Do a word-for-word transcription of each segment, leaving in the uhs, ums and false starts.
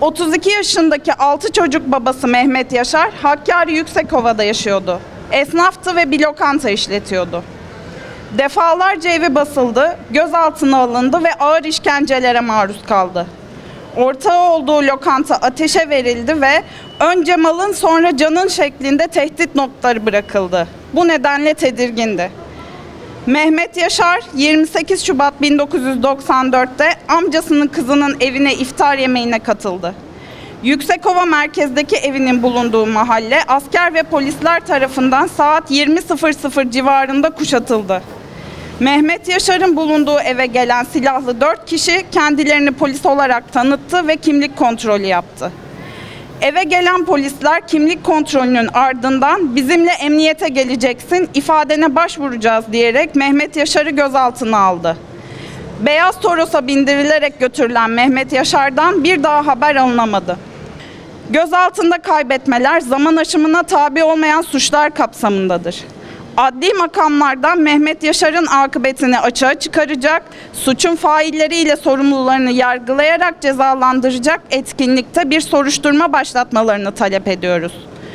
otuz iki yaşındaki altı çocuk babası Mehmet Yaşar, Hakkari Yüksekova'da yaşıyordu. Esnaftı ve bir lokanta işletiyordu. Defalarca evi basıldı, gözaltına alındı ve ağır işkencelere maruz kaldı. Ortağı olduğu lokanta ateşe verildi ve önce malın sonra canın şeklinde tehdit notları bırakıldı. Bu nedenle tedirgindi. Mehmet Yaşar yirmi sekiz Şubat bin dokuz yüz doksan dört'te amcasının kızının evine iftar yemeğine katıldı. Yüksekova merkezdeki evinin bulunduğu mahalle asker ve polisler tarafından saat yirmi sıfır sıfır civarında kuşatıldı. Mehmet Yaşar'ın bulunduğu eve gelen silahlı dört kişi kendilerini polis olarak tanıttı ve kimlik kontrolü yaptı. Eve gelen polisler kimlik kontrolünün ardından bizimle emniyete geleceksin, ifadene başvuracağız diyerek Mehmet Yaşar'ı gözaltına aldı. Beyaz Toros'a bindirilerek götürülen Mehmet Yaşar'dan bir daha haber alınamadı. Gözaltında kaybetmeler zaman aşımına tabi olmayan suçlar kapsamındadır. Adli makamlardan Mehmet Yaşar'ın akıbetini açığa çıkaracak, suçun failleriyle sorumlularını yargılayarak cezalandıracak etkinlikte bir soruşturma başlatmalarını talep ediyoruz.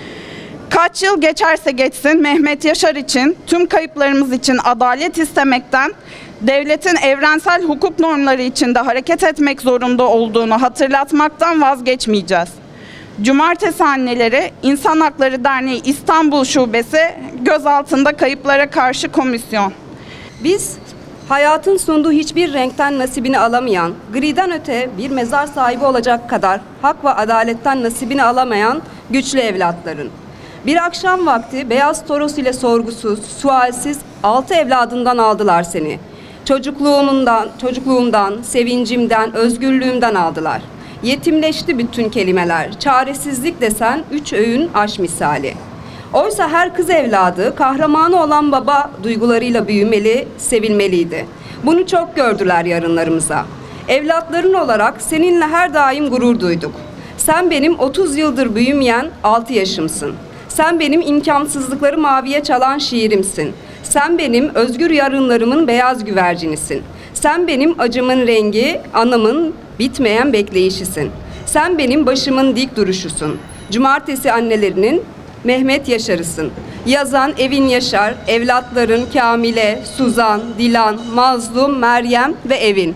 Kaç yıl geçerse geçsin Mehmet Yaşar için, tüm kayıplarımız için adalet istemekten, devletin evrensel hukuk normları içinde hareket etmek zorunda olduğunu hatırlatmaktan vazgeçmeyeceğiz. Cumartesi Anneleri İnsan Hakları Derneği İstanbul Şubesi Gözaltında Kayıplara Karşı Komisyon. Biz hayatın sunduğu hiçbir renkten nasibini alamayan, griden öte bir mezar sahibi olacak kadar hak ve adaletten nasibini alamayan güçlü evlatların. Bir akşam vakti Beyaz Toros ile sorgusuz, sualsiz altı evladından aldılar seni. Çocukluğumdan, çocukluğumdan, sevincimden, özgürlüğümden aldılar. Yetimleşti bütün kelimeler, çaresizlik desen üç öğün aş misali. Oysa her kız evladı kahramanı olan baba duygularıyla büyümeli, sevilmeliydi. Bunu çok gördüler yarınlarımıza. Evlatların olarak seninle her daim gurur duyduk. Sen benim otuz yıldır büyümeyen altı yaşımsın. Sen benim imkansızlıkları maviye çalan şiirimsin. Sen benim özgür yarınlarımın beyaz güvercinisin. Sen benim acımın rengi, anamın bitmeyen bekleyişisin. Sen benim başımın dik duruşusun. Cumartesi Annelerinin Mehmet Yaşar'ısın. Yazan Evin Yaşar, evlatların Kamile, Suzan, Dilan, Mazlum, Meryem ve Evin.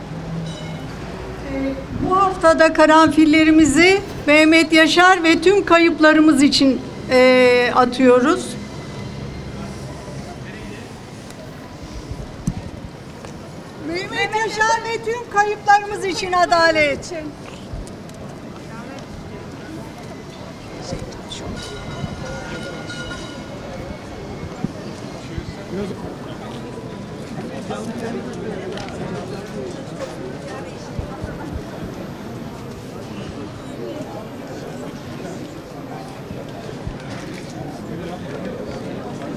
Bu haftada karanfillerimizi Mehmet Yaşar ve tüm kayıplarımız için e, atıyoruz. Mehmet Yaşar ve tüm kayıplarımız için adalet.